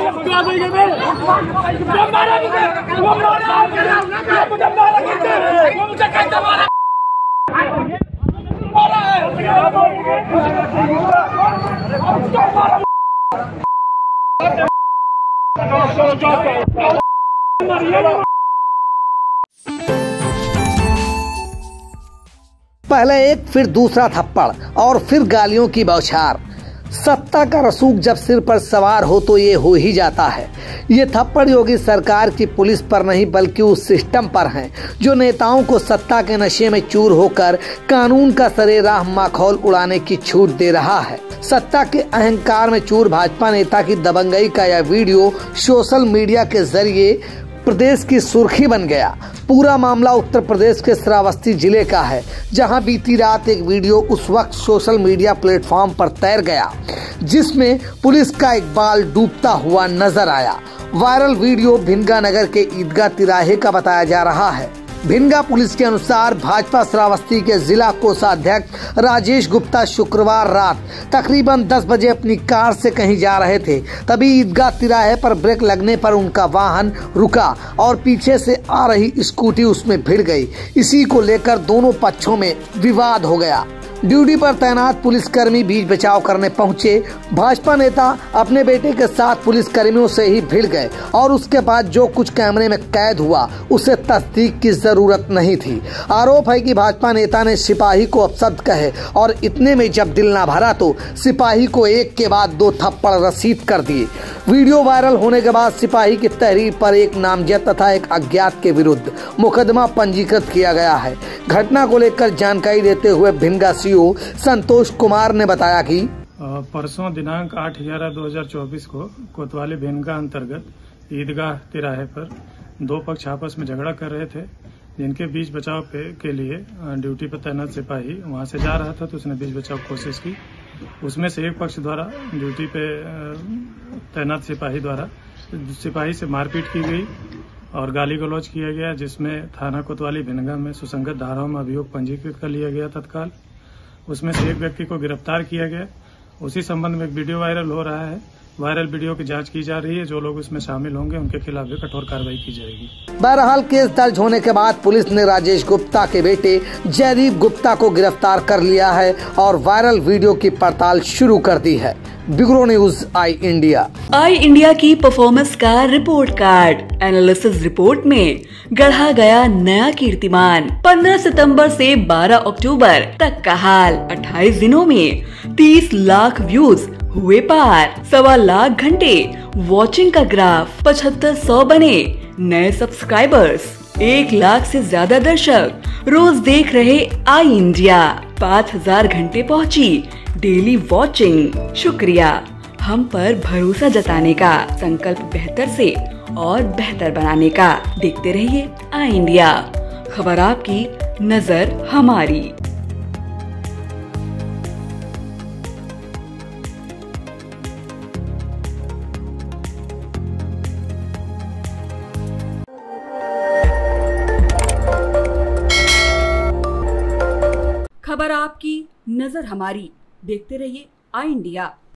पहले एक फिर दूसरा थप्पड़ और फिर गालियों की बौछार। सत्ता का रसूख जब सिर पर सवार हो तो ये हो ही जाता है। ये थप्पड़ योगी सरकार की पुलिस पर नहीं बल्कि उस सिस्टम पर हैं जो नेताओं को सत्ता के नशे में चूर होकर कानून का सरेराह माखौल उड़ाने की छूट दे रहा है। सत्ता के अहंकार में चूर भाजपा नेता की दबंगई का यह वीडियो सोशल मीडिया के जरिए प्रदेश की सुर्खी बन गया। पूरा मामला उत्तर प्रदेश के श्रावस्ती जिले का है, जहां बीती रात एक वीडियो उस वक्त सोशल मीडिया प्लेटफॉर्म पर तैर गया जिसमें पुलिस का एक बाल डूबता हुआ नजर आया। वायरल वीडियो भिनगा नगर के ईदगाह तिराहे का बताया जा रहा है। भिनगा पुलिस के अनुसार भाजपा श्रावस्ती के जिला कोषाध्यक्ष राजेश गुप्ता शुक्रवार रात तकरीबन 10 बजे अपनी कार से कहीं जा रहे थे। तभी ईदगाह तिराहे पर ब्रेक लगने पर उनका वाहन रुका और पीछे से आ रही स्कूटी उसमें भिड़ गई। इसी को लेकर दोनों पक्षों में विवाद हो गया। ड्यूटी पर तैनात पुलिसकर्मी बीच बचाव करने पहुंचे। भाजपा नेता अपने बेटे के साथ पुलिसकर्मियों से ही भिड़ गए और उसके बाद जो कुछ कैमरे में कैद हुआ उसे तस्दीक की जरूरत नहीं थी। आरोप है कि भाजपा नेता ने सिपाही को अपशब्द कहे और इतने में जब दिल ना भरा तो सिपाही को एक के बाद 2 थप्पड़ रसीद कर दिए। वीडियो वायरल होने के बाद सिपाही की तहरीर पर एक नामजद तथा एक अज्ञात के विरुद्ध मुकदमा पंजीकृत किया गया है। घटना को लेकर जानकारी देते हुए भिनगा सीओ संतोष कुमार ने बताया कि परसों दिनांक 8/11/2024 को कोतवाली भिनगा अंतर्गत ईदगाह तिराहे पर 2 पक्ष आपस में झगड़ा कर रहे थे, जिनके बीच बचाव के लिए ड्यूटी पर तैनात सिपाही वहां से जा रहा था तो उसने बीच बचाव कोशिश की। उसमें से एक पक्ष द्वारा ड्यूटी पे तैनात सिपाही से मारपीट की गई और गाली गलौज किया गया, जिसमें थाना कोतवाली भिनगा में सुसंगत धाराओं में अभियोग पंजीकृत कर लिया गया। तत्काल उसमें से एक व्यक्ति को गिरफ्तार किया गया। उसी संबंध में एक वीडियो वायरल हो रहा है। वायरल वीडियो की जांच की जा रही है। जो लोग इसमें शामिल होंगे उनके खिलाफ भी कठोर कार्रवाई की जाएगी। बहरहाल केस दर्ज होने के बाद पुलिस ने राजेश गुप्ता के बेटे जयदीप गुप्ता को गिरफ्तार कर लिया है और वायरल वीडियो की पड़ताल शुरू कर दी है। ब्यूरो न्यूज आई इंडिया की परफॉर्मेंस का रिपोर्ट कार्ड एनालिसिस रिपोर्ट में गढ़ा गया नया कीर्तिमान। 15 सितंबर से 12 अक्टूबर तक का हाल। 28 दिनों में 30 लाख व्यूज हुए पार। 1.25 लाख घंटे वॉचिंग का ग्राफ। 7500 बने नए सब्सक्राइबर्स। 1 लाख से ज्यादा दर्शक रोज देख रहे आई इंडिया। 5000 घंटे पहुंची डेली वॉचिंग। शुक्रिया हम पर भरोसा जताने का, संकल्प बेहतर से और बेहतर बनाने का। देखते रहिए आई इंडिया, खबर आपकी, नजर हमारी। खबर आपकी, नजर हमारी। देखते रहिए आई इंडिया।